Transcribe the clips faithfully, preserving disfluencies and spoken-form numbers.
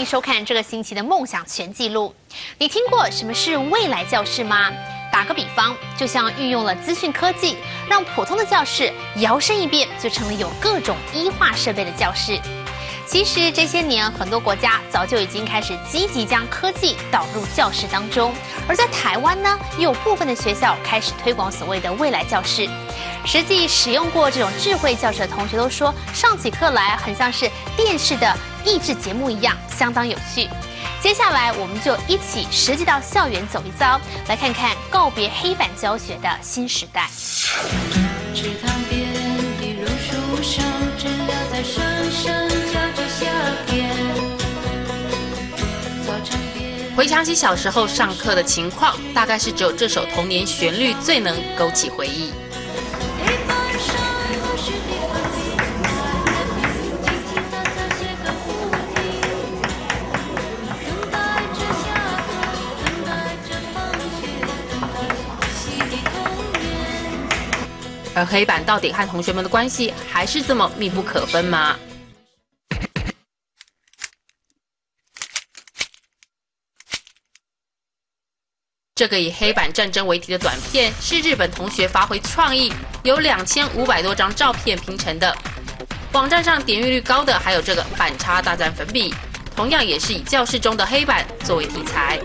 收看这个星期的梦想全记录。你听过什么是未来教室吗？打个比方，就像运用了资讯科技，让普通的教室摇身一变，就成了有各种医化设备的教室。其实这些年，很多国家早就已经开始积极将科技导入教室当中，而在台湾呢，也有部分的学校开始推广所谓的未来教室。实际使用过这种智慧教室的同学都说，上起课来很像是电视的益智节目一样，相当有趣。接下来，我们就一起实际到校园走一遭，来看看告别黑板教学的新时代。 池塘边的榕树上，知了在声声叫着夏天。操场边， 回想起小时候上课的情况，大概是只有这首童年旋律最能勾起回忆。 黑板上老师的粉笔，轻轻地在写个不停。等待着下课，等待着放学，等待着新的童年。 而黑板到底和同学们的关系还是这么密不可分吗？这个以黑板战争为题的短片是日本同学发挥创意，有两千五百多张照片拼成的。网站上点阅率高的还有这个板擦大战粉笔，同样也是以教室中的黑板作为题材。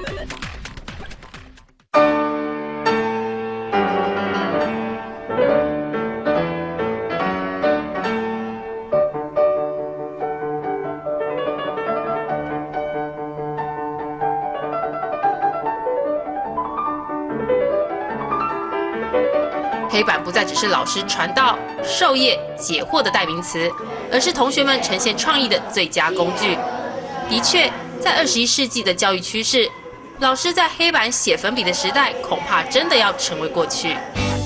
黑板不再只是老师传道、授业、解惑的代名词，而是同学们呈现创意的最佳工具。的确，在二十一世纪的教育趋势，老师在黑板写粉笔的时代，恐怕真的要成为过去。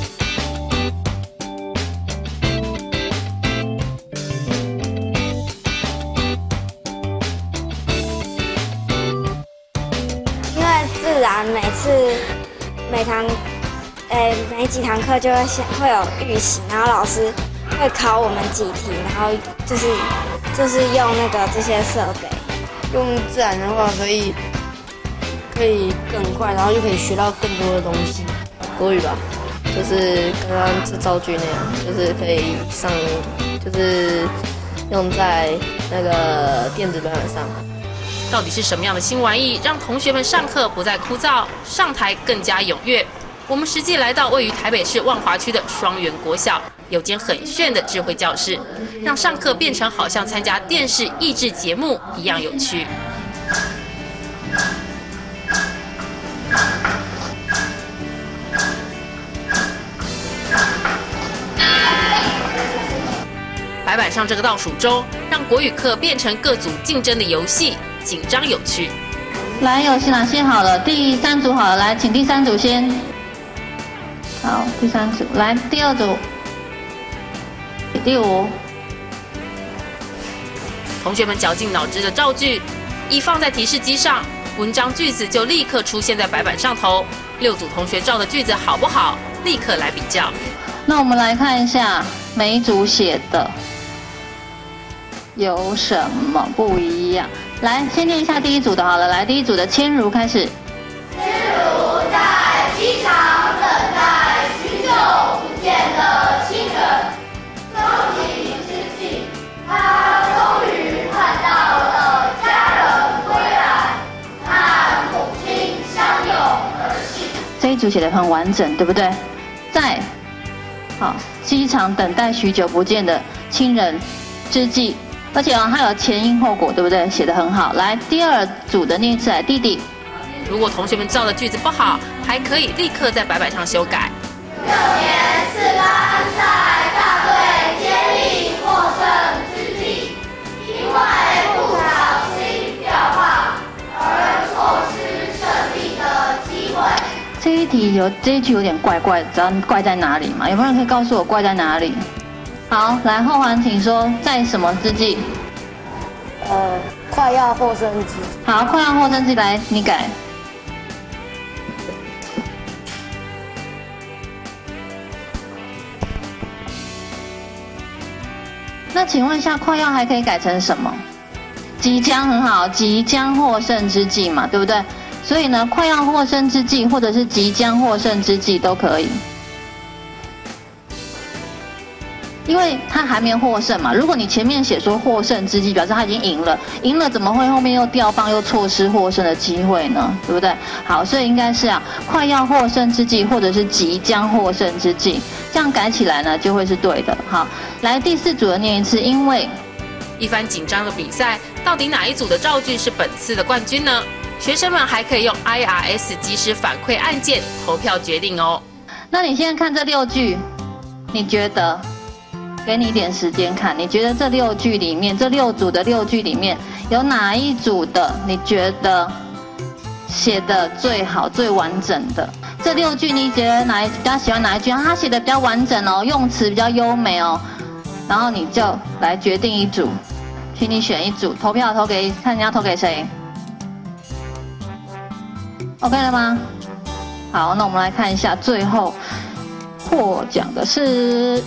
因为自然每次每堂。诶，每几堂课就会先会有预习，然后老师会考我们几题，然后就是就是用那个这些设备， 用自然的话可以可以更快，然后就可以学到更多的东西。国语吧，就是刚刚这造句那样，就是可以上，就是用在那个电子版本上。 到底是什么样的新玩意，让同学们上课不再枯燥，上台更加踊跃？我们实际来到位于台北市万华区的双园国小，有间很炫的智慧教室，让上课变成好像参加电视益智节目一样有趣。白板上这个倒数钟，让国语课变成各组竞争的游戏，紧张有趣。 来，有哪些好了？第三组好了，来，请第三组先。好，第三组来，第二组，第五。 同学们绞尽脑汁的造句，一放在提示机上，文章句子就立刻出现在白板上头。六组同学造的句子好不好？立刻来比较。 那我们来看一下每一组写的有什么不一样。来，先念一下第一组的好了。来，第一组的千如开始。 千如在机场等待许久不见的亲人，收集之际，他终于看到了家人归来，和母亲相拥而泣。 这一组写得很完整，对不对？在好机场等待许久不见的亲人之际，而且还有前因后果，对不对？写得很好。来，第二组的念一次来，弟弟。 如果同学们造的句子不好，还可以立刻在白板上修改。 六年四班在大队接力获胜之际，因为不小心掉号而错失胜利的机会。 这一题有这一句有点怪怪的，知道怪在哪里吗？有没有人可以告诉我怪在哪里？好，来后环请说，在什么之际？ 呃，快要获胜之际。 好，快要获胜之际，来你改。那请问一下，快要还可以改成什么？ 即将很好，即将获胜之际嘛，对不对？所以呢，快要获胜之际，或者是即将获胜之际都可以。因为他还没获胜嘛，如果你前面写说获胜之际，表示他已经赢了，赢了怎么会后面又掉棒又错失获胜的机会呢？对不对？好，所以应该是啊，快要获胜之际，或者是即将获胜之际，这样改起来呢就会是对的。好，来第四组的念一次，因为一番紧张的比赛，到底哪一组的造句是本次的冠军呢？学生们还可以用 I R S 即时反馈按键投票决定哦。 那你现在看这六句，你觉得？给你一点时间看，你觉得这六句里面，这六组的六句里面有哪一组的你觉得写的最好、最完整的？这六句你觉得哪一比较喜欢哪一句？他写的比较完整哦，用词比较优美哦，然后你就来决定一组，请你选一组，投票投给看你要投给谁 ？OK 了吗？好，那我们来看一下，最后获奖的是。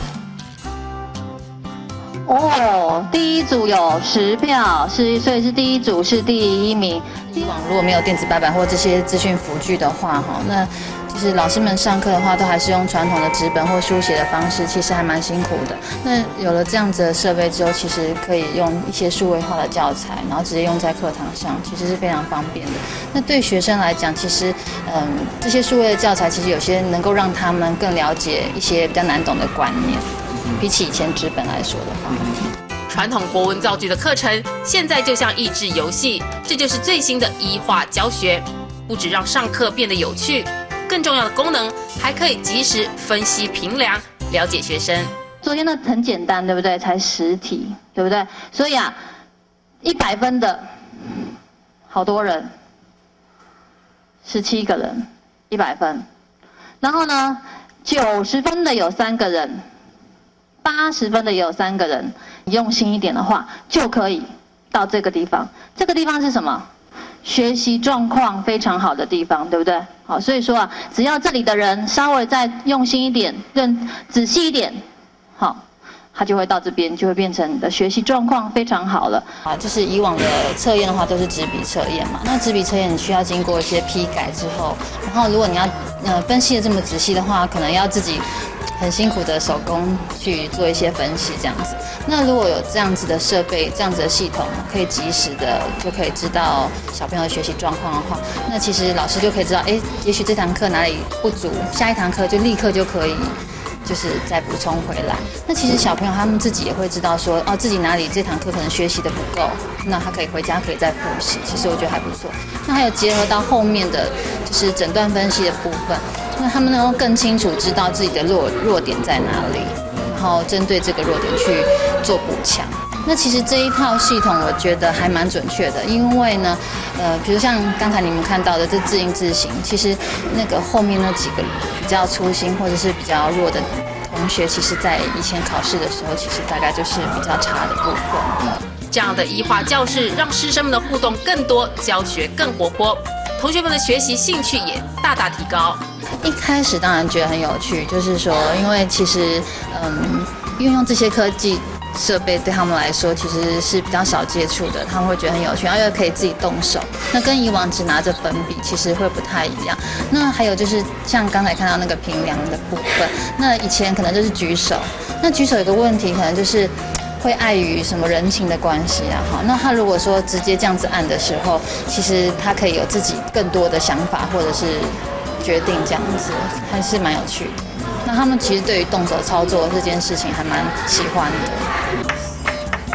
哦，第一组有十票，是所以是第一组是第一名。 以往如果没有电子白板或这些资讯辅具的话，哈，那就是老师们上课的话，都还是用传统的纸本或书写的方式，其实还蛮辛苦的。那有了这样子的设备之后，其实可以用一些数位化的教材，然后直接用在课堂上，其实是非常方便的。那对学生来讲，其实嗯，这些数位的教材其实有些能够让他们更了解一些比较难懂的观念。比起以前纸本来说的话， 传统国文造句的课程现在就像益智游戏，这就是最新的一化教学。不只让上课变得有趣，更重要的功能还可以及时分析评量，了解学生。 昨天的很简单，对不对？才十题，对不对？所以啊，一百分的好多人，十七个人，一百分。然后呢，九十分的有三个人。八十分的也有三个人，你用心一点的话，就可以到这个地方。这个地方是什么？学习状况非常好的地方，对不对？好，所以说啊，只要这里的人稍微再用心一点、认仔细一点，好，他就会到这边，就会变成你的学习状况非常好了。 啊，就是以往的测验的话，都是纸笔测验嘛。那纸笔测验你需要经过一些批改之后，然后如果你要呃分析的这么仔细的话，可能要自己。很辛苦的手工去做一些分析，这样子。那如果有这样子的设备、这样子的系统，可以及时的就可以知道小朋友的学习状况的话，那其实老师就可以知道，哎，也许这堂课哪里不足，下一堂课就立刻就可以，就是再补充回来。那其实小朋友他们自己也会知道说，哦，自己哪里这堂课可能学习的不够，那他可以回家可以再复习。其实我觉得还不错。那还有结合到后面的就是诊断分析的部分。那他们能够更清楚知道自己的弱弱点在哪里，然后针对这个弱点去做补强。那其实这一套系统我觉得还蛮准确的，因为呢，呃，比如像刚才你们看到的这字音字形，其实那个后面那几个比较粗心或者是比较弱的同学，其实在以前考试的时候，其实大概就是比较差的部分。 这样的一化教室，让师生们的互动更多，教学更活泼，同学们的学习兴趣也大大提高。 一开始当然觉得很有趣，就是说，因为其实，嗯，运用这些科技设备对他们来说其实是比较少接触的，他们会觉得很有趣，然后又可以自己动手。那跟以往只拿着粉笔其实会不太一样。那还有就是像刚才看到那个评量的部分，那以前可能就是举手，那举手有个问题可能就是会碍于什么人情的关系啊，好，那他如果说直接这样子按的时候，其实他可以有自己更多的想法或者是决定这样子，还是蛮有趣的。那他们其实对于动手操作这件事情还蛮喜欢的。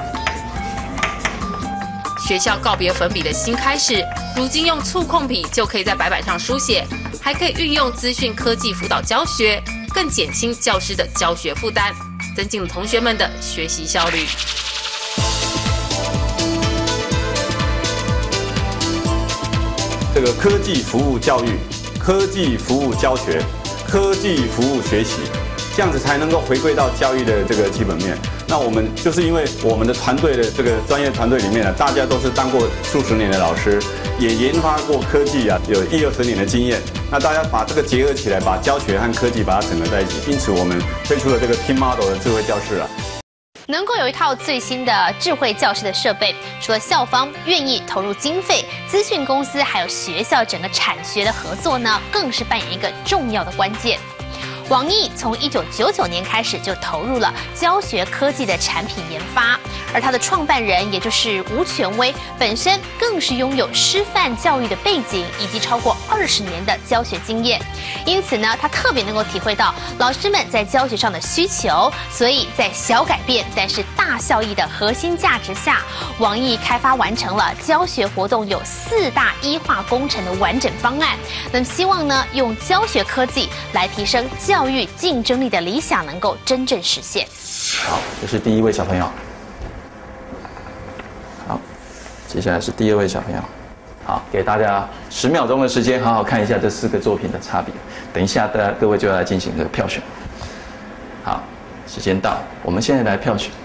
学校告别粉笔的新开始，如今用触控笔就可以在白板上书写，还可以运用资讯科技辅导教学，更减轻教师的教学负担，增进了同学们的学习效率。 这个科技服务教育、科技服务教学、科技服务学习，这样子才能够回归到教育的这个基本面。那我们就是因为我们的团队的这个专业团队里面呢，大家都是当过数十年的老师，也研发过科技啊，有一二十年的经验。那大家把这个结合起来，把教学和科技把它整合在一起，因此我们推出了这个Pin Model的智慧教室啊。 能够有一套最新的智慧教室的设备，除了校方愿意投入经费，资讯公司还有学校整个产学的合作呢，更是扮演一个重要的关键。网易从一九九九年开始就投入了教学科技的产品研发，而它的创办人也就是吴权威本身更是拥有师范教育的背景以及超过二十年的教学经验，因此呢，他特别能够体会到老师们在教学上的需求，所以在小改变但是大效益的核心价值下，网易开发完成了教学活动有四大一化工程的完整方案。那么希望呢，用教学科技来提升教教育竞争力的理想能够真正实现。 好，这是第一位小朋友。好，接下来是第二位小朋友。好，给大家十秒钟的时间，好好看一下这四个作品的差别。等一下，大家各位就要来进行这个票选。好，时间到，我们现在来票选。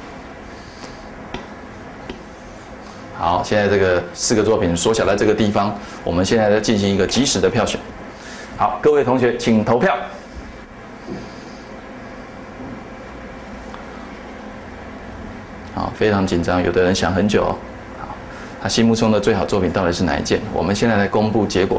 好，现在这个四个作品缩小在这个地方，我们现在在进行一个即时的票选。好，各位同学，请投票。好，非常紧张，有的人想很久哦。好，他心目中的最好作品到底是哪一件？我们现在来公布结果。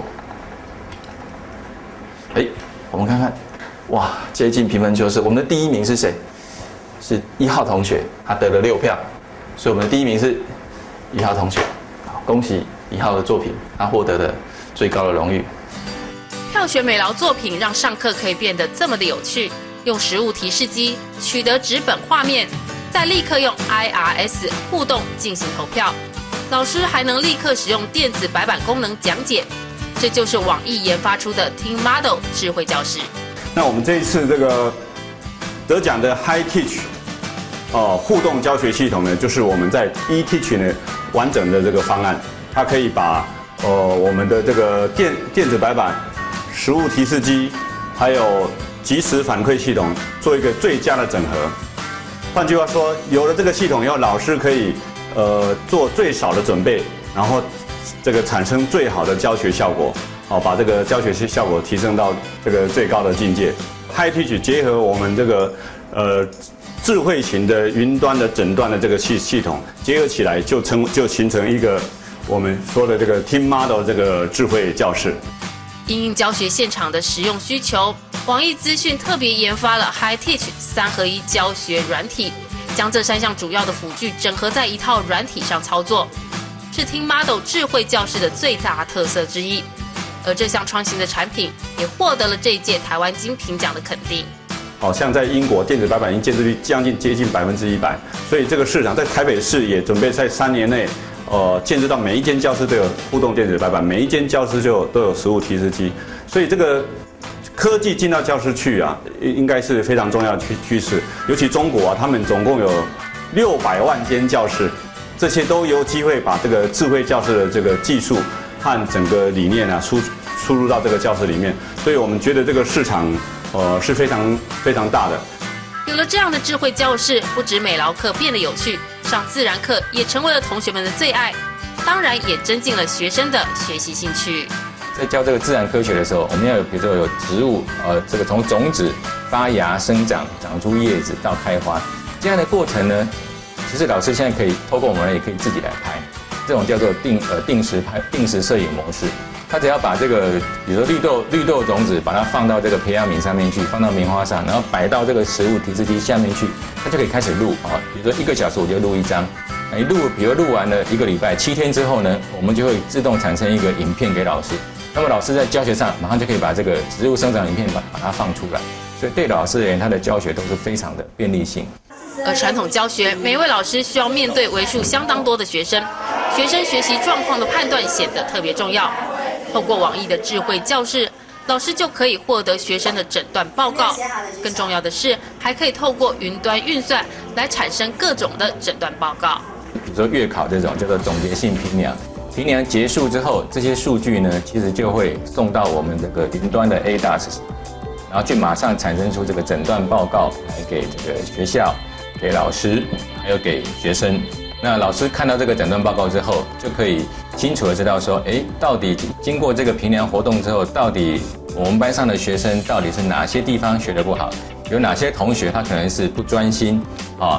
哎，我们看看，哇，接近平分秋色。我们的第一名是谁？是一号同学，他得了六票，所以我们的第一名是一号同学。好，恭喜一号的作品，他获得了最高的荣誉。 票选美劳作品，让上课可以变得这么的有趣。用实物提示机取得纸本画面。再立刻用 I R S 互动进行投票，老师还能立刻使用电子白板功能讲解，这就是网易研发出的 Team Model 智慧教室。 那我们这一次这个得奖的 Hi Teach 哦互动教学系统呢，就是我们在 eTeach 呢完整的这个方案，它可以把呃我们的这个电电子白板、实物提示机，还有即时反馈系统做一个最佳的整合。换句话说，有了这个系统以后，老师可以呃做最少的准备，然后这个产生最好的教学效果，好、哦、把这个教学效果提升到这个最高的境界。Hi Teach 结合我们这个呃智慧型的云端的诊断的这个系系统结合起来，就成就形成一个我们说的这个 Team Model 这个智慧教室。 因应教学现场的使用需求，网易资讯特别研发了 Hi Teach 三合一教学软体，将这三项主要的辅具整合在一套软体上操作，是 Team Model 智慧教室的最大特色之一。而这项创新的产品也获得了这一届台湾精品奖的肯定。 好像在英国电子白板已经建制率将近接近百分之一百，所以这个市场在台北市也准备在三年内。呃，建制到每一间教室都有互动电子白板，每一间教室就有都有实物提示机，所以这个科技进到教室去啊，应该是非常重要的趋趋势。尤其中国啊，他们总共有六百万间教室，这些都有机会把这个智慧教室的这个技术和整个理念啊输输入到这个教室里面，所以我们觉得这个市场呃是非常非常大的。 有了这样的智慧教室，不止美劳课变得有趣，上自然课也成为了同学们的最爱，当然也增进了学生的学习兴趣。 在教这个自然科学的时候，我们要有，比如说有植物，呃，这个从种子发芽、生长、长出叶子到开花这样的过程呢，其实老师现在可以透过我们也可以自己来拍，这种叫做定呃定时拍定时摄影模式。他只要把这个，比如说绿豆绿豆种子，把它放到这个培养皿上面去，放到棉花上，然后摆到这个食物提示机下面去，它就可以开始录啊。比如说一个小时我就录一张，一录，比如录完了一个礼拜，七天之后呢，我们就会自动产生一个影片给老师。那么老师在教学上马上就可以把这个植物生长影片把把它放出来，所以对老师而言，他的教学都是非常的便利性。 而传统教学，每位老师需要面对为数相当多的学生，学生学习状况的判断显得特别重要。透过网易的智慧教室，老师就可以获得学生的诊断报告。更重要的是，还可以透过云端运算来产生各种的诊断报告。 比如说月考这种叫做总结性评量，评量结束之后，这些数据呢，其实就会送到我们这个云端的 A D A S， 然后就马上产生出这个诊断报告来给这个学校、给老师，还有给学生。那老师看到这个诊断报告之后，就可以清楚的知道说，哎，到底经过这个评量活动之后，到底我们班上的学生到底是哪些地方学得不好，有哪些同学他可能是不专心啊，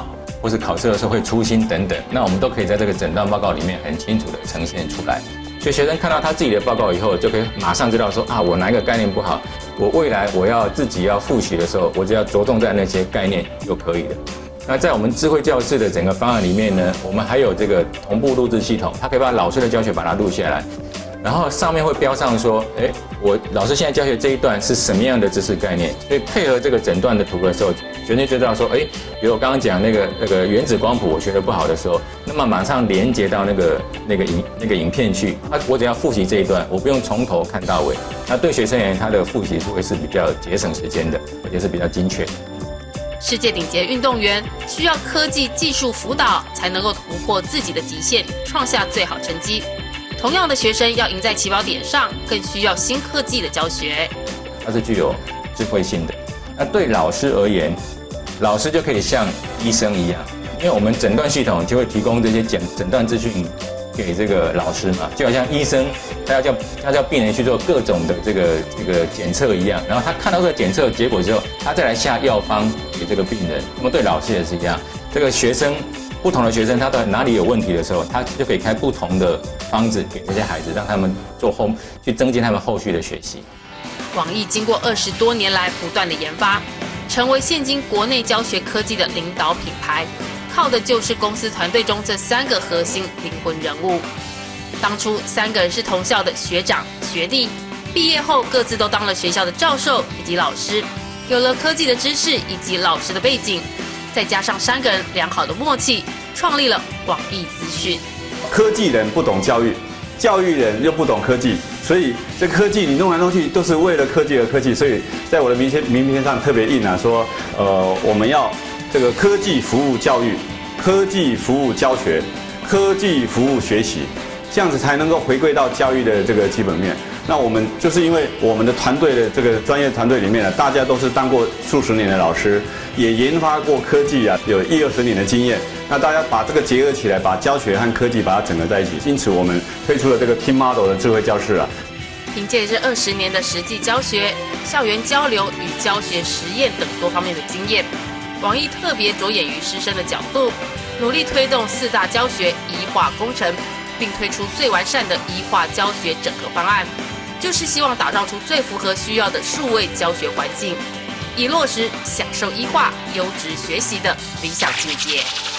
或是考试的时候会粗心等等，那我们都可以在这个诊断报告里面很清楚的呈现出来。所以学生看到他自己的报告以后，就可以马上知道说啊，我哪一个概念不好，我未来我要自己要复习的时候，我只要着重在那些概念就可以了。那在我们智慧教室的整个方案里面呢，我们还有这个同步录制系统，它可以把老师的教学把它录下来，然后上面会标上说，哎，我老师现在教学这一段是什么样的知识概念，所以配合这个诊断的图的时候，学生就知道说，哎，比如我刚刚讲那个那个原子光谱我学得不好的时候，那么马上连接到那个那个影那个影片去，他我只要复习这一段，我不用从头看到尾，那对学生而言，他的复习会是比较节省时间的，而且是比较精确的。 世界顶级运动员需要科技技术辅导，才能够突破自己的极限，创下最好成绩。同样的，学生要赢在起跑点上，更需要新科技的教学。 它是具有智慧性的。那对老师而言，老师就可以像医生一样，因为我们诊断系统就会提供这些诊诊断资讯给这个老师嘛，就好像医生他要叫他叫病人去做各种的这个这个检测一样，然后他看到这个检测结果之后，他再来下药方给这个病人。那么对老师也是一样，这个学生不同的学生他的哪里有问题的时候，他就可以开不同的方子给这些孩子，让他们做后去增进他们后续的学习。 网易经过二十多年来不断的研发，成为现今国内教学科技的领导品牌。靠的就是公司团队中这三个核心灵魂人物。当初三个人是同校的学长学弟，毕业后各自都当了学校的教授以及老师，有了科技的知识以及老师的背景，再加上三个人良好的默契，创立了网易资讯。 科技人不懂教育，教育人又不懂科技，所以这科技你弄来弄去都是为了科技而科技。所以在我的名片名片上特别印啊，说呃我们要这个科技服务教育，科技服务教学，科技服务学习，这样子才能够回归到教育的这个基本面。那我们就是因为我们的团队的这个专业团队里面呢，大家都是当过数十年的老师，也研发过科技啊，有一二十年的经验。那大家把这个结合起来，把教学和科技把它整合在一起，因此我们推出了这个 Team Model 的智慧教室啊。 凭借这二十年的实际教学、校园交流与教学实验等多方面的经验，网易特别着眼于师生的角度，努力推动四大教学医化工程，并推出最完善的医化教学整合方案，就是希望打造出最符合需要的数位教学环境，以落实享受医化、优质学习的理想境界。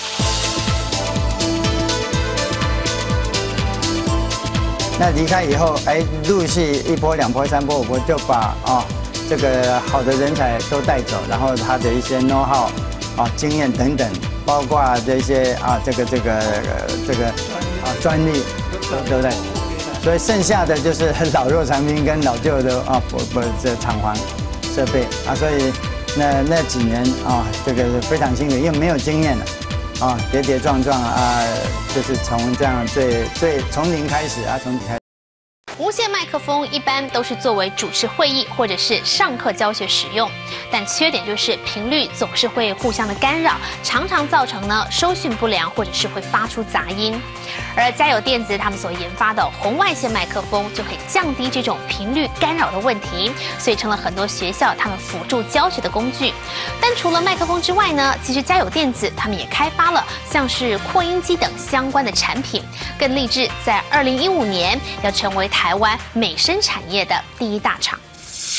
那离开以后，哎，陆续一波、两波、三波、五波，就把啊这个好的人才都带走，然后他的一些 know how 啊、经验等等，包括这些啊这个这个、呃、这个啊专利，对不对？所以剩下的就是老弱残兵跟老旧的啊不不这厂房设备啊，所以那那几年啊这个非常辛苦，因为没有经验了。啊，跌跌撞撞啊，就是从这样最最从零开始啊，从零开始。 无线麦克风一般都是作为主持会议或者是上课教学使用，但缺点就是频率总是会互相的干扰，常常造成呢收讯不良或者是会发出杂音。而嘉友电子他们所研发的红外线麦克风就可以降低这种频率干扰的问题，所以成了很多学校他们辅助教学的工具。但除了麦克风之外呢，其实嘉友电子他们也开发了像是扩音机等相关的产品，更立志在二零一五年要成为台湾美声产业的第一大厂。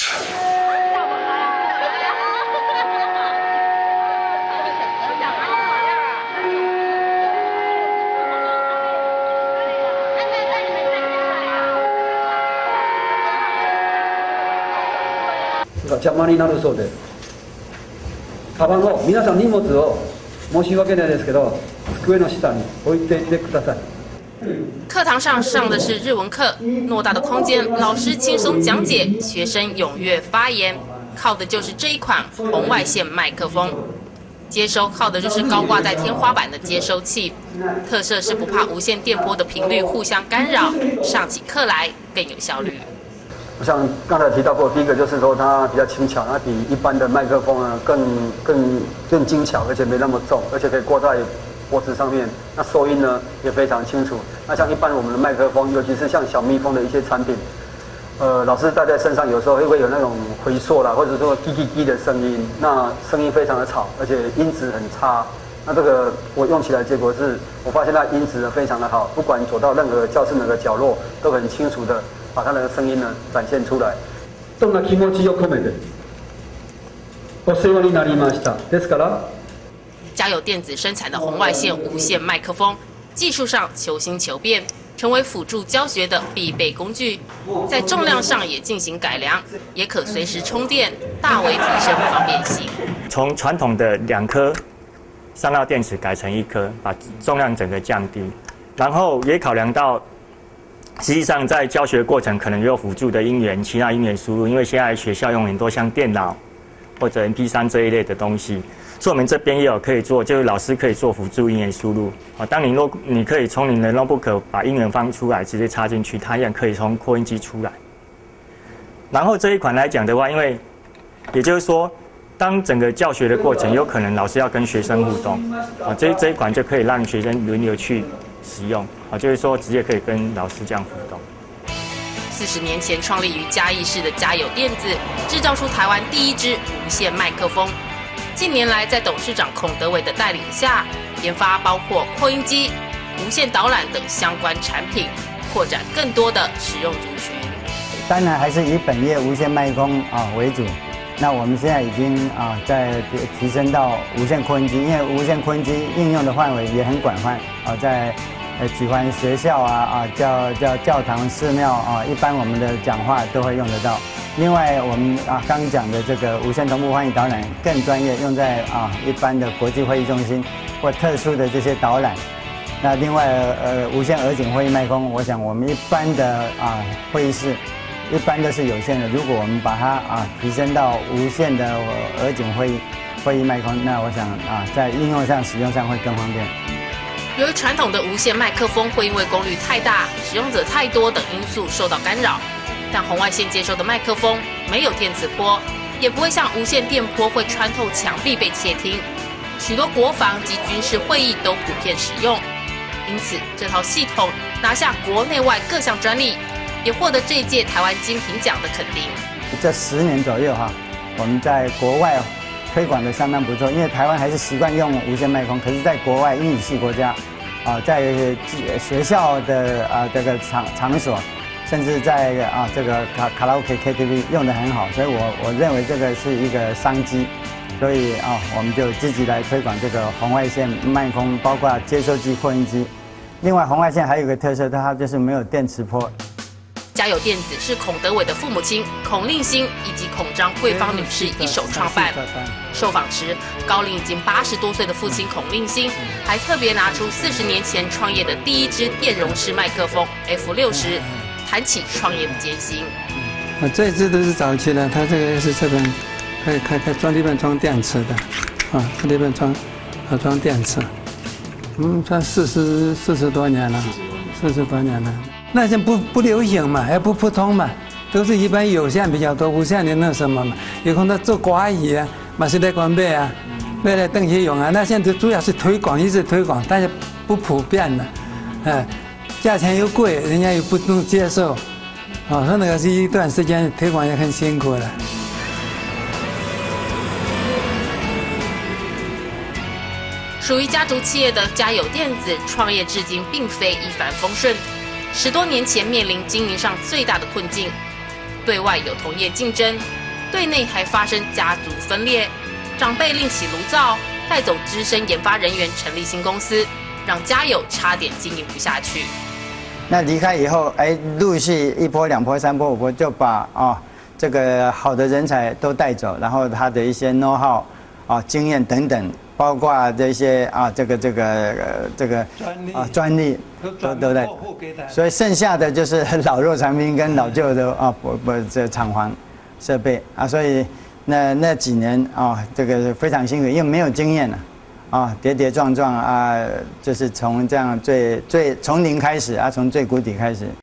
邪魔になるそうで、カバンを皆さん荷物を申し訳ないですけど机の下に置いていてください。 课堂上上的是日文课，偌大的空间，老师轻松讲解，学生踊跃发言，靠的就是这一款红外线麦克风。接收靠的就是高挂在天花板的接收器，特色是不怕无线电波的频率互相干扰，上起课来更有效率。 像刚才提到过，第一个就是说它比较轻巧，它比一般的麦克风呢更更更精巧，而且没那么重，而且可以挂在脖子上面，那收音呢也非常清楚。那像一般我们的麦克风，尤其是像小蜜蜂的一些产品，呃，老师戴在身上有时候会有那种回缩啦，或者说滴滴滴的声音，那声音非常的吵，而且音质很差。 那这个我用起来结果是，我发现它音质呢非常的好，不管走到任何教室哪个角落，都很清楚的把它的声音呢展现出来。どんな気持ちを込めてお世話になりました。ですから。 嘉友电子生产的红外线无线麦克风，技术上求新求变，成为辅助教学的必备工具。在重量上也进行改良，也可随时充电，大为提升方便性。 从传统的两颗三号电池改成一颗，把重量整个降低，然后也考量到，实际上在教学过程可能有辅助的音源、其他音源输入，因为现在学校用很多像电脑或者 M P 三 这一类的东西。所以我们这边也有可以做，就是老师可以做辅助音源输入啊。当你若你可以从你的 notebook 把音源放出来，直接插进去，它一样可以从扩音机出来。然后这一款来讲的话，因为也就是说，当整个教学的过程有可能老师要跟学生互动啊，这这一款就可以让学生轮流去使用啊，就是说直接可以跟老师这样互动。 四十年前创立于嘉义市的嘉友电子，制造出台湾第一支无线麦克风。近年来，在董事长孔德伟的带领下，研发包括扩音机、无线导览等相关产品，扩展更多的使用族群。 当然还是以本业无线麦克风啊为主。那我们现在已经啊在提升到无线扩音机，因为无线扩音机应用的范围也很广泛啊，在呃举凡学校啊啊教教教堂、寺庙啊，一般我们的讲话都会用得到。另外，我们啊刚讲的这个无线同步翻译导览更专业，用在啊一般的国际会议中心或特殊的这些导览。那另外呃无线耳颈会议麦克风，我想我们一般的啊会议室一般都是有线的。如果我们把它啊提升到无线的耳颈会议会议麦克风，那我想啊在应用上使用上会更方便。 由于传统的无线麦克风会因为功率太大、使用者太多等因素受到干扰。但红外线接收的麦克风没有电磁波，也不会像无线电波会穿透墙壁被窃听。许多国防及军事会议都普遍使用，因此这套系统拿下国内外各项专利，也获得这一届台湾精品奖的肯定。 这十年左右哈，我们在国外推广的相当不错，因为台湾还是习惯用无线麦克风，可是在国外英语系国家，啊，在学校的啊这个场场所。甚至在啊这个卡卡拉 OK K T V 用得很好，所以我我认为这个是一个商机，所以啊我们就积极来推广这个红外线麦克风，包括接收机、扩音机。另外，红外线还有一个特色，它就是没有电磁波。 嘉友电子是孔德伟的父母亲孔令欣以及孔张桂芳女士一手创办。受访时，高龄已经八十多岁的父亲孔令欣还特别拿出四十年前创业的第一支电容式麦克风 F 六十。谈起创业的艰辛， 啊，这支都是早期的，它这个是这边可以开开装里面装电池的，啊，这里面装啊装电池，嗯，算四十四十多年了，四十多年了。那些不不流行嘛，也不普通嘛，都是一般有线比较多，无线的那什么嘛，有空他做寡语啊，嘛是在关备啊，为了邓学勇啊，那现在主要是推广，一直推广，但是不普遍的，哎。价钱又贵，人家又不能接受，啊，所以那个是一段时间推广也很辛苦的。 属于家族企业的嘉友电子创业至今并非一帆风顺，十多年前面临经营上最大的困境，对外有同业竞争，对内还发生家族分裂，长辈另起炉灶，带走资深研发人员，成立新公司，让嘉友差点经营不下去。 那离开以后，哎，陆续一波、两波、三波、五波，就把啊这个好的人才都带走，然后他的一些 know how 啊、经验等等，包括这些啊这个这个、呃、这个啊专利都都带走，所以剩下的就是老弱残兵跟老旧的啊不不这厂房设备啊，所以那那几年啊这个非常辛苦，因为没有经验了。啊，跌跌撞撞啊，就是从这样最最从零开始啊，从最谷底开始。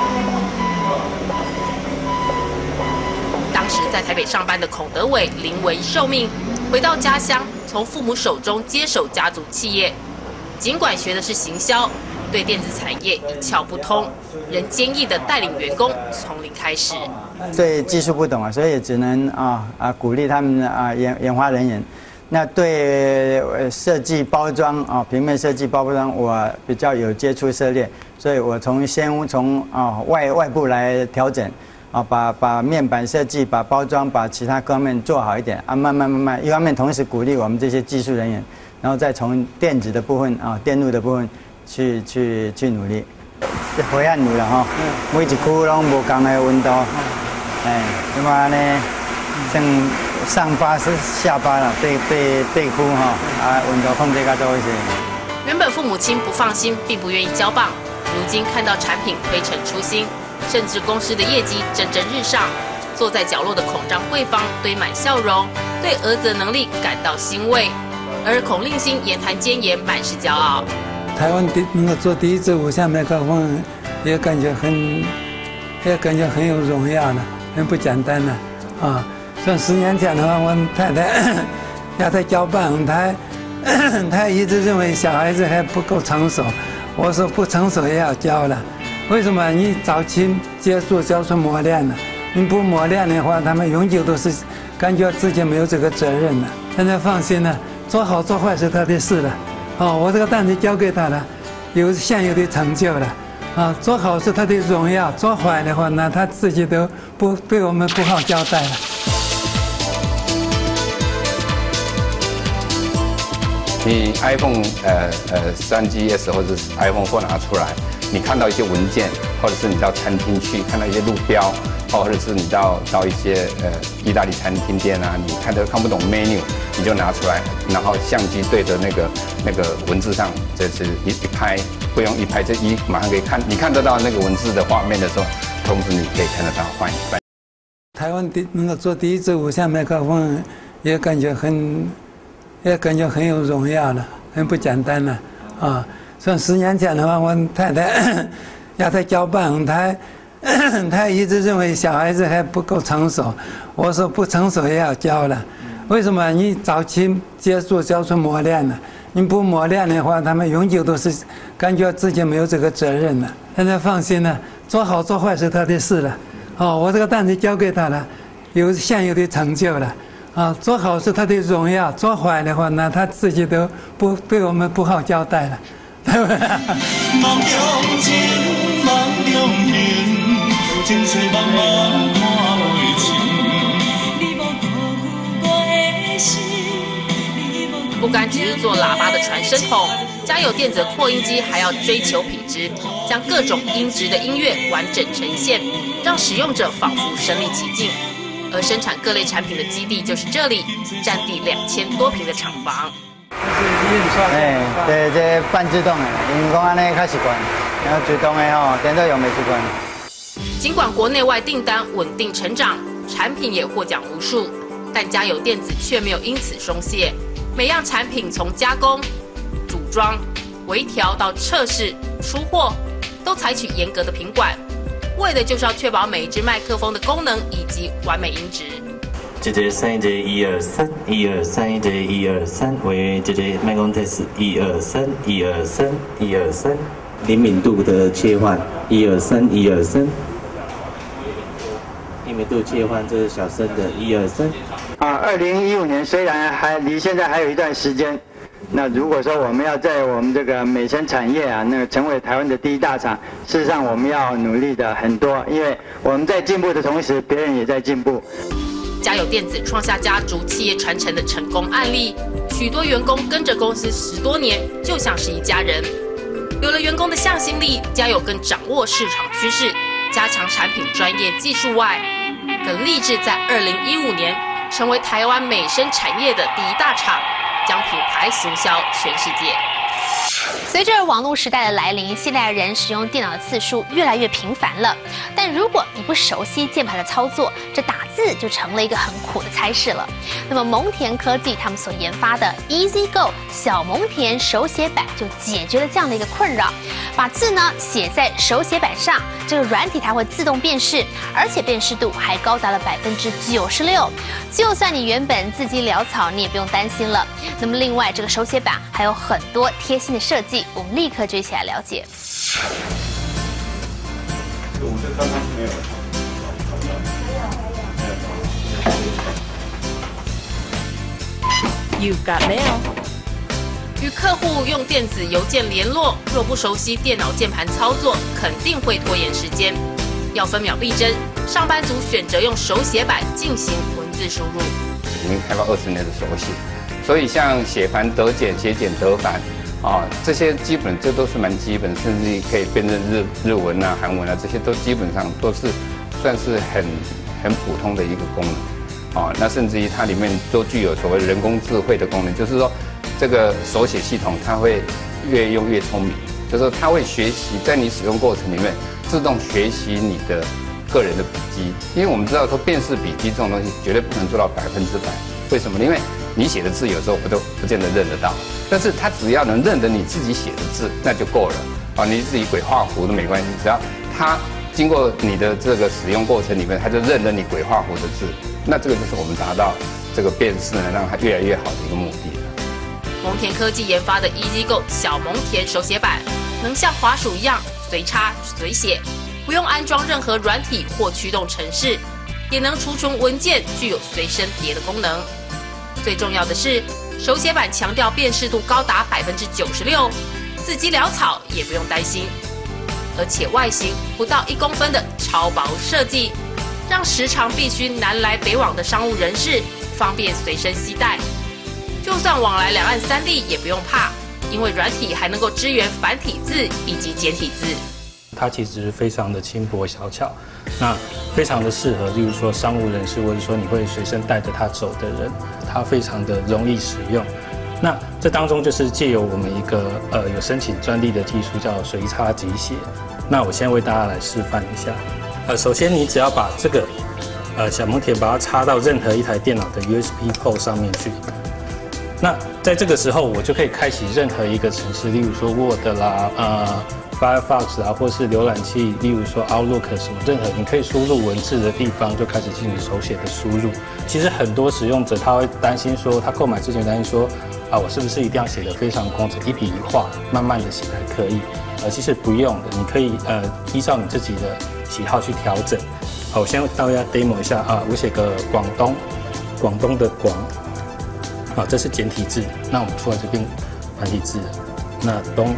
当时在台北上班的孔德伟临危受命，回到家乡，从父母手中接手家族企业。尽管学的是行销，对电子产业一窍不通，仍坚毅地带领员工从零开始。 对技术不懂啊，所以只能啊啊鼓励他们啊研研发人员。 那对呃设计包装啊，平面设计包装，我比较有接触涉猎，所以我从先从啊外外部来调整。啊，把把面板设计、把包装、把其他方面做好一点啊，慢慢慢慢，一方面同时鼓励我们这些技术人员，然后再从电子的部分啊、电路的部分去去去努力。火焰炉了哈，每一区拢无同的温度，哎，那么呢，像上巴是下巴了，对对对区哈，啊，温度控制较多一些。 原本父母亲不放心，并不愿意交棒，如今看到产品推陈出新。甚至公司的业绩蒸蒸日上，坐在角落的孔张贵芳堆满笑容，对儿子的能力感到欣慰。而孔令新言谈坚严，满是骄傲。 台湾第能够做第一支五项麦克风，也感觉很，也感觉很有荣耀了，很不简单了啊！像十年前的话，我太太要她交棒，她她一直认为小孩子还不够成熟，我说不成熟也要教了。为什么？你早期接触就是磨练了，你不磨练的话，他们永久都是感觉自己没有这个责任了。现在放心了，做好做坏是他的事了。哦，我这个担子交给他了，有现有的成就了。啊，做好是他的荣耀，做坏的话呢，他自己都不对我们不好交代了。 你 iPhone 呃呃三 G S 或者是 iPhone 四拿出来。你看到一些文件，或者是你到餐厅去看到一些路标，或者是你到到一些呃意大利餐厅店啊，你看都看不懂 menu， 你就拿出来，然后相机对着那个那个文字上，这是一一拍，不用一拍，这一马上可以看，你看得到那个文字的画面的时候，同时你可以看得到换换。 台湾第能够做第一支五项麦克风，也感觉很，也感觉很有荣耀了，很不简单了啊！像十年前的话，我太太要她交棒，她她一直认为小孩子还不够成熟，我说不成熟也要教了。为什么？你早期接触就是磨练了，你不磨练的话，他们永久都是感觉自己没有这个责任了。现在放心了，做好做坏是他的事了。哦，我这个担子交给他了，有现有的成就了。啊，做好是他的荣耀，做坏的话呢，他自己都不对我们不好交代了。对不对？梦中情，梦中缘，情绪茫茫看袂清。你无辜负我的心。 不甘只是做喇叭的传声筒，加有电子扩音机，还要追求品质，将各种音质的音乐完整呈现，让使用者仿佛身临其境。而生产各类产品的基地就是这里，占地两千多平的厂房。 哎，对，这半自动的，因为讲安尼较习惯，然后自动的吼，电脑用袂习惯。 尽管国内外订单稳定成长，产品也获奖无数，但嘉有电子却没有因此松懈。每样产品从加工、组装、微调到测试、出货，都采取严格的品管，为的就是要确保每一支麦克风的功能以及完美音质。 这个三这一二三一二三这一二三为这个麦克风 test 一二三一二三一二三灵敏度的切换一二三一二三灵敏度切换这是小声的一二三啊，二零一五年虽然还离现在还有一段时间，那如果说我们要在我们这个美声产业啊，那个成为台湾的第一大厂，事实上我们要努力的很多，因为我们在进步的同时，别人也在进步。 嘉有电子创下家族企业传承的成功案例，许多员工跟着公司十多年，就像是一家人。有了员工的向心力，嘉有更掌握市场趋势，加强产品专业技术外，更立志在二零一五年成为台湾美声产业的第一大厂，将品牌行销全世界。 随着网络时代的来临，现代人使用电脑的次数越来越频繁了。但如果你不熟悉键盘的操作，这打字就成了一个很苦的差事了。那么蒙田科技他们所研发的 Easy Go 小蒙田手写板就解决了这样的一个困扰。把字呢写在手写板上，这个软体它会自动辨识，而且辨识度还高达了百分之九十六。就算你原本字迹潦草，你也不用担心了。那么另外，这个手写板还有很多贴心的设计，我们立刻就一起来了解。 我这刚刚没有。 You've got mail. 与客户用电子邮件联络，若不熟悉电脑键盘操作，肯定会拖延时间。要分秒必争，上班族选择用手写板进行文字输入。 已经开发二十年的手写，所以像写繁得简、写简得繁，啊，这些基本这都是蛮基本，甚至可以辨认日日文啊、韩文啊，这些都基本上都是算是很很普通的一个功能，啊，那甚至于它里面都具有所谓人工智慧的功能，就是说这个手写系统它会越用越聪明，就是说它会学习在你使用过程里面自动学习你的个人的笔记，因为我们知道说辨识笔记这种东西绝对不能做到百分之百，为什么？因为你写的字有时候我都不见得认得到，但是它只要能认得你自己写的字，那就够了啊！你自己鬼画符都没关系，只要它经过你的这个使用过程里面，它就认得你鬼画符的字，那这个就是我们达到这个辨识呢，让它越来越好的一个目的了。 蒙田科技研发的 EasyGo 小蒙田手写板，能像滑鼠一样随插随写，不用安装任何软体或驱动程式，也能储存文件，具有随身叠的功能。最重要的是，手写板强调辨识度高达百分之九十六，字迹潦草也不用担心。而且外形不到一公分的超薄设计，让时常必须南来北往的商务人士方便随身携带。就算往来两岸三地也不用怕，因为软体还能够支援繁体字以及简体字。 它其实非常的轻薄小巧，那非常的适合，例如说商务人士，或者说你会随身带着它走的人，它非常的容易使用。那这当中就是借由我们一个呃有申请专利的技术叫随插即写。那我先为大家来示范一下。呃，首先你只要把这个呃小蒙田把它插到任何一台电脑的 U S B port 上面去。那在这个时候，我就可以开启任何一个程式，例如说 Word 啦，呃 Firefox 啊，或是浏览器，例如说 Outlook 什么，任何你可以输入文字的地方，就开始进行手写的输入。其实很多使用者他会担心说，他购买之前担心说，啊，我是不是一定要写得非常工整，一笔一画，慢慢的写才可以？呃，其实不用的，你可以呃依照你自己的喜好去调整。好，我先为大家 demo 一下啊，我写个广东，广东的广。好，这是简体字，那我们出来这边繁体字，那东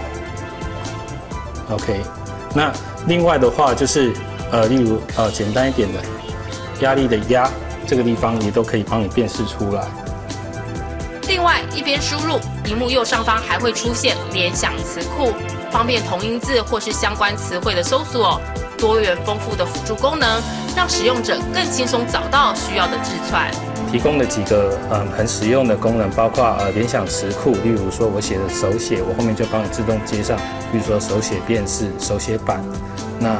，OK， 那另外的话就是呃，例如呃简单一点的压力的压，这个地方也都可以帮你辨识出来。 另外，一边输入，荧幕右上方还会出现联想词库，方便同音字或是相关词汇的搜索，多元丰富的辅助功能，让使用者更轻松找到需要的字串。 提供了几个嗯很实用的功能，包括呃联想词库，例如说我写的手写，我后面就帮你自动接上，比如说手写辨识、手写板，那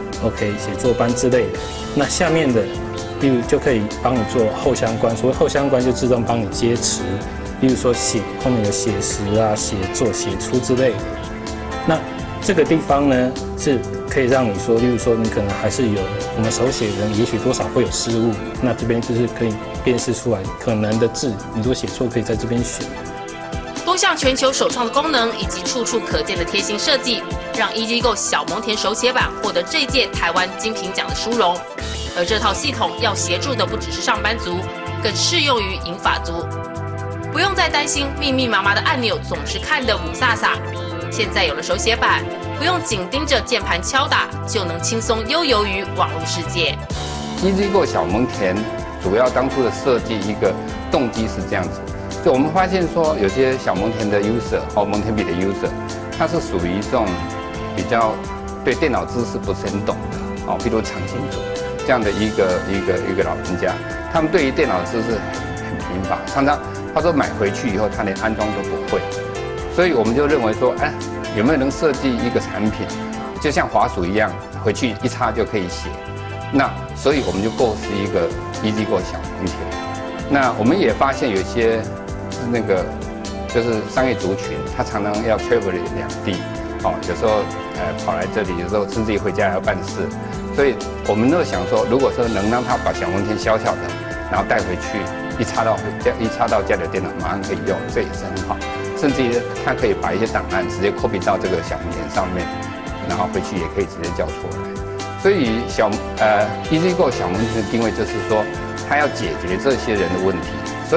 OK 写作班之类的。那下面的，例如就可以帮你做后相关，所谓后相关就自动帮你接词，例如说写后面有写实啊、写作、写出之类的。那这个地方呢是可以让你说，例如说你可能还是有我们手写人，也许多少会有失误，那这边就是可以辨识出来可能的字，你如果写错可以在这边选。 多项全球首创的功能以及处处可见的贴心设计，让 EasyGo 小蒙田手写板获得这届台湾金品奖的殊荣。而这套系统要协助的不只是上班族，更适用于银发族，不用再担心密密麻麻的按钮总是看得五煞煞。现在有了手写板，不用紧盯着键盘敲打，就能轻松悠游于网络世界。 EasyGo 小蒙田主要当初的设计一个动机是这样子，就我们发现说有些小蒙田的 user 或蒙田笔的 user， 他是属于这种比较对电脑知识不是很懂的哦，譬如长青组这样的一个一个一个老人家，他们对于电脑知识很贫乏，常常他说买回去以后他连安装都不会。所以我们就认为说，哎，有没有能设计一个产品，就像滑鼠一样，回去一插就可以写。那所以我们就构思一个 EasyGo 小蒙田。那我们也发现有些那个就是商业族群，他常常要 travel 两地，哦，有时候呃跑来这里，有时候甚至于回家还要办事。所以我们就想说，如果说能让他把小蒙田小小的，然后带回去，一插到家一插到家里的电脑，马上可以用，这也是很好。甚至于他可以把一些档案直接 copy 到这个小蒙田上面，然后回去也可以直接交出来。所以小呃 EasyGo 小蒙田的定位就是说，它要解决这些人的问题。所以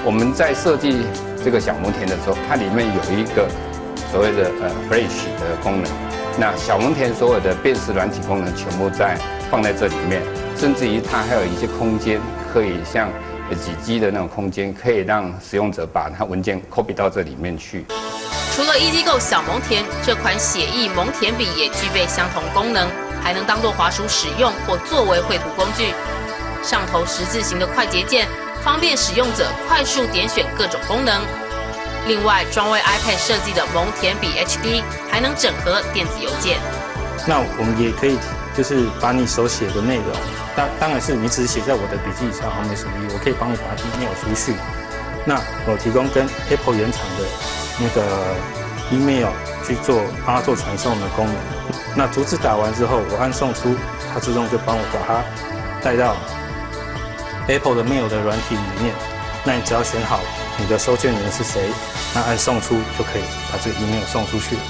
我们在设计这个小蒙田的时候，它里面有一个所谓的呃 Flash 的功能。那小蒙田所有的辨识软体功能全部在放在这里面，甚至于它还有一些空间，可以像几 G 的那种空间，可以让使用者把它文件 copy 到这里面去。 除了 EasyGo 小蒙田，这款写意蒙田笔也具备相同功能，还能当作滑鼠使用或作为绘图工具。上头十字形的快捷键，方便使用者快速点选各种功能。另外，专为 iPad 设计的蒙田笔 H D 还能整合电子邮件。 那我们也可以就是把你手写的内容，当当然是你只是写在我的笔记上，好没什么意义，我可以帮你把它 email 出去。那我提供跟 Apple 原厂的那个 email 去做帮它做传送的功能。那逐字打完之后，我按送出，它自动就帮我把它带到 Apple 的 mail 的软体里面。那你只要选好你的收件人是谁，那按送出就可以把这个 email 送出去。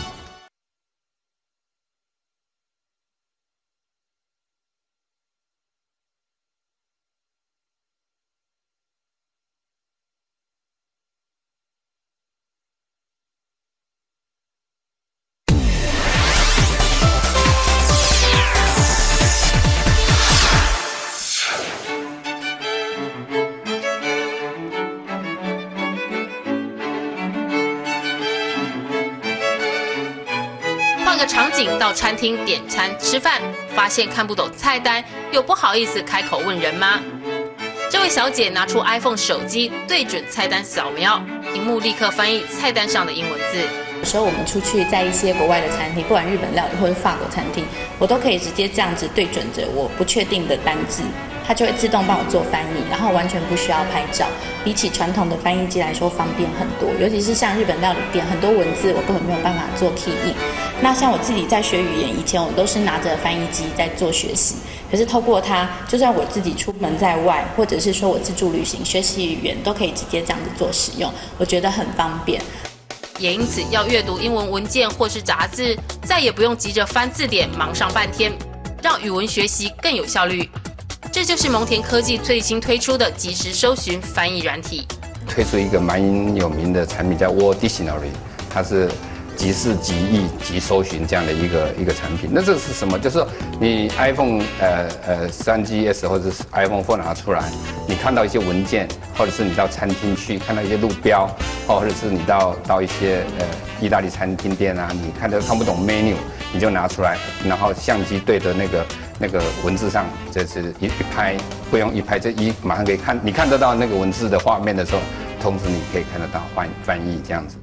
换个场景，到餐厅点餐吃饭，发现看不懂菜单，又不好意思开口问人吗？这位小姐拿出 iPhone 手机，对准菜单扫描，荧幕立刻翻译菜单上的英文字。 有时候我们出去在一些国外的餐厅，不管日本料理或者法国餐厅，我都可以直接这样子对准着我不确定的单字，它就会自动帮我做翻译，然后完全不需要拍照。比起传统的翻译机来说方便很多，尤其是像日本料理店，很多文字我根本没有办法做 key in。那像我自己在学语言，以前我都是拿着翻译机在做学习，可是透过它，就算我自己出门在外，或者是说我自助旅行学习语言，都可以直接这样子做使用，我觉得很方便。 也因此，要阅读英文文件或是杂志，再也不用急着翻字典，忙上半天，让语文学习更有效率。这就是蒙田科技最新推出的即时搜寻翻译软体。 推出一个蛮有名的产品叫 Word Dictionary， 它是即视即译即搜寻这样的一个一个产品。那这是什么？就是说你 iPhone 呃呃 三 G S 或者是 iPhone 四拿出来，你看到一些文件，或者是你到餐厅去看到一些路标，或者是你到到一些呃意大利餐厅店啊，你看到看不懂 menu， 你就拿出来，然后相机对着那个那个文字上，这是一一拍，不用一拍，这一马上可以看，你看得到那个文字的画面的时候，同时你可以看得到翻翻译这样子。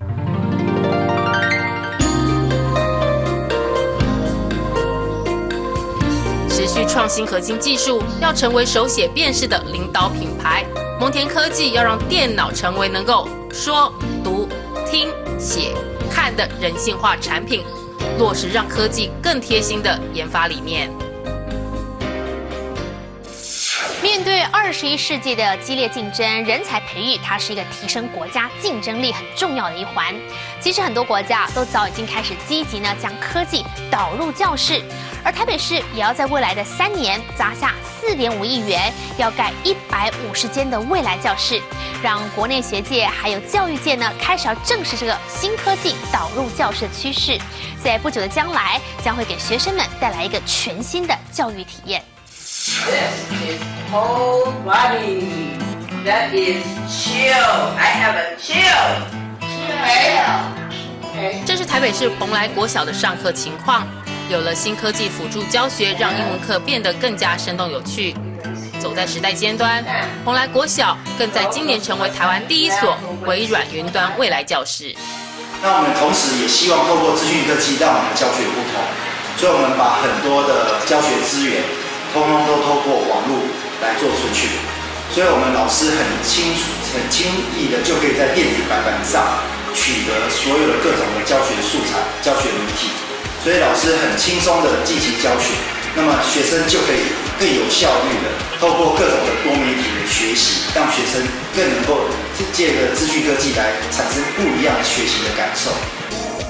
持续创新核心技术，要成为手写辨识的领导品牌。蒙田科技要让电脑成为能够说、读、听、写、看的人性化产品，落实让科技更贴心的研发理念。 面对二十一世纪的激烈竞争，人才培育它是一个提升国家竞争力很重要的一环。其实很多国家都早已经开始积极呢将科技导入教室，而台北市也要在未来的三年砸下四点五亿元，要盖一百五十间的未来教室，让国内学界还有教育界呢开始要正视这个新科技导入教室的趋势，在不久的将来将会给学生们带来一个全新的教育体验。 This is whole body. That is chill. I have a chill. Okay. 这是台北市蓬莱国小的上课情况。有了新科技辅助教学，让英文课变得更加生动有趣。走在时代尖端，蓬莱国小更在今年成为台湾第一所微软云端未来教室。 那我们同时也希望透过资讯科技，让我们的教学有不同，所以我们把很多的教学资源通通都透过网络来做出去，所以我们老师很清楚、很轻易的就可以在电子白板上取得所有的各种的教学素材、教学媒体，所以老师很轻松的进行教学，那么学生就可以更有效率的透过各种的多媒体的学习，让学生更能够借着资讯科技来产生不一样的学习的感受。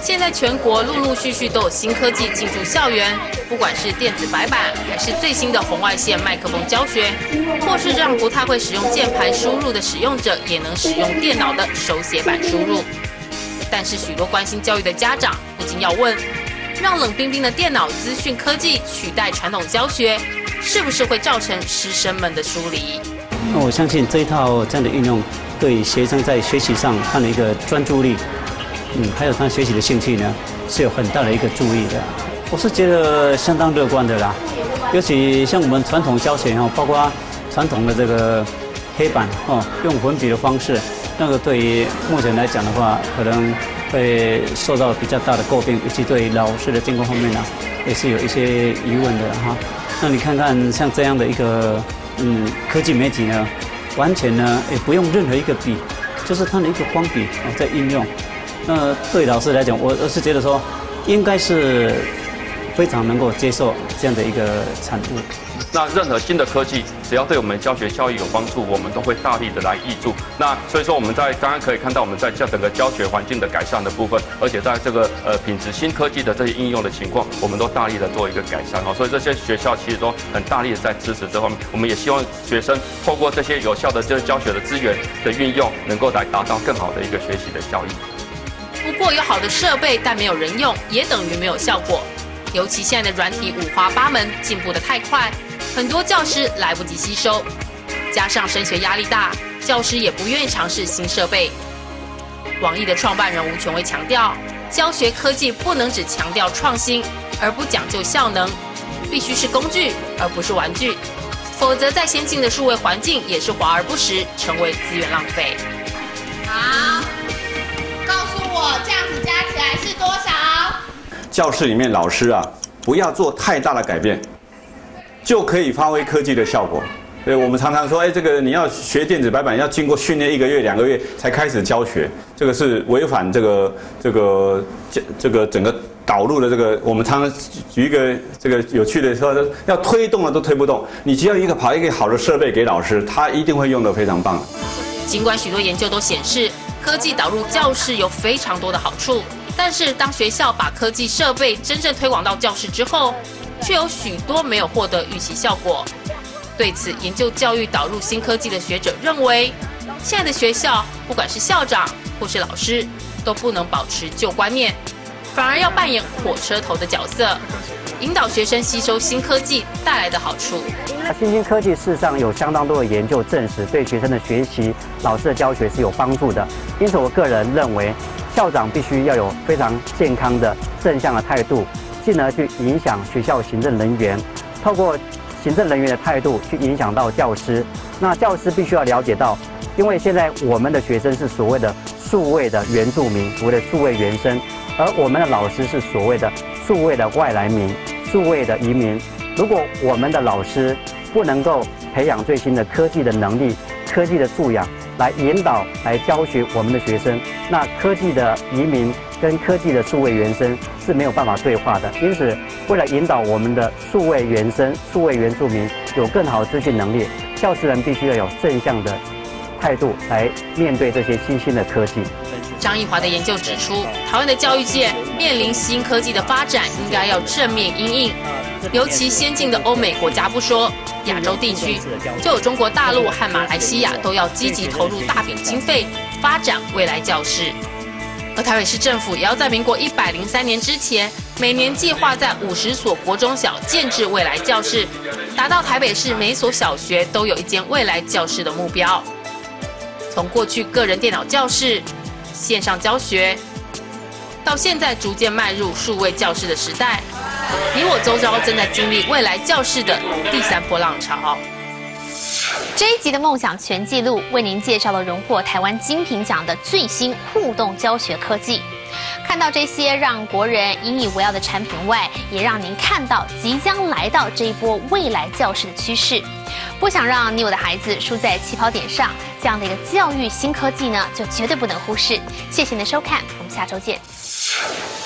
现在全国陆陆续续都有新科技进驻校园，不管是电子白板，还是最新的红外线麦克风教学，或是让不太会使用键盘输入的使用者也能使用电脑的手写板输入。但是许多关心教育的家长不禁要问：让冷冰冰的电脑资讯科技取代传统教学，是不是会造成师生们的疏离？ 那我相信这一套这样的运用，对学生在学习上他的一个专注力。嗯，还有他学习的兴趣呢，是有很大的一个注意的。我是觉得相当乐观的啦，尤其像我们传统教学哈，包括传统的这个黑板哦，用粉笔的方式，那个对于目前来讲的话，可能会受到比较大的诟病，以及对老师的监控方面呢，也是有一些疑问的哈。那你看看像这样的一个嗯科技媒体呢，完全呢也不用任何一个笔，就是它的一个光笔哦在应用。那对老师来讲，我我是觉得说，应该是非常能够接受这样的一个产物。 那任何新的科技，只要对我们教学教育有帮助，我们都会大力的来挹注。那所以说，我们在刚刚可以看到我们在教整个教学环境的改善的部分，而且在这个呃品质新科技的这些应用的情况，我们都大力的做一个改善哦。所以这些学校其实都很大力的在支持这方面。我们也希望学生透过这些有效的这教学的资源的运用，能够来达到更好的一个学习的效益。 不过有好的设备，但没有人用，也等于没有效果。尤其现在的软体五花八门，进步得太快，很多教师来不及吸收，加上升学压力大，教师也不愿意尝试新设备。网易的创办人吴权威强调，教学科技不能只强调创新，而不讲究效能，必须是工具，而不是玩具，否则在先进的数位环境也是华而不实，成为资源浪费。 好，告诉我这样子加起来是多少？ 教室里面老师啊，不要做太大的改变，就可以发挥科技的效果。对，我们常常说，哎，这个你要学电子白板，要经过训练一个月、两个月才开始教学，这个是违反这个这个这这个整个导入的这个。我们常常举一个这个有趣的说，要推动了都推不动。你只要一个跑一个好的设备给老师，他一定会用得非常棒。 尽管许多研究都显示，科技导入教室有非常多的好处。但是，当学校把科技设备真正推广到教室之后，却有许多没有获得预期效果。对此，研究教育导入新科技的学者认为，现在的学校不管是校长或是老师，都不能保持旧观念，反而要扮演火车头的角色，引导学生吸收新科技带来的好处。 那新兴科技事实上有相当多的研究证实，对学生的学习、老师的教学是有帮助的。因此，我个人认为，校长必须要有非常健康的正向的态度，进而去影响学校行政人员，透过行政人员的态度去影响到教师。那教师必须要了解到，因为现在我们的学生是所谓的数位的原住民，所谓的数位原生，而我们的老师是所谓的数位的外来民、数位的移民。如果我们的老师不能够培养最新的科技的能力、科技的素养，来引导、来教学我们的学生，那科技的移民跟科技的数位原生是没有办法对话的。因此，为了引导我们的数位原生、数位原住民有更好的资讯能力，教师们必须要有正向的态度来面对这些新兴的科技。 张义华的研究指出，台湾的教育界面临新科技的发展，应该要正面因应。尤其先进的欧美国家不说，亚洲地区就有中国大陆和马来西亚都要积极投入大笔经费发展未来教室。而台北市政府也要在民国一百零三年之前，每年计划在五十所国中小建置未来教室，达到台北市每所小学都有一间未来教室的目标。从过去个人电脑教室、线上教学，到现在逐渐迈入数位教室的时代，你我周遭正在经历未来教室的第三波浪潮。 这一集的梦想全纪录为您介绍了荣获台湾金品奖的最新互动教学科技。看到这些让国人引以为傲的产品外，也让您看到即将来到这一波未来教室的趋势。不想让你我的孩子输在起跑点上，这样的一个教育新科技呢，就绝对不能忽视。谢谢您的收看，我们下周见。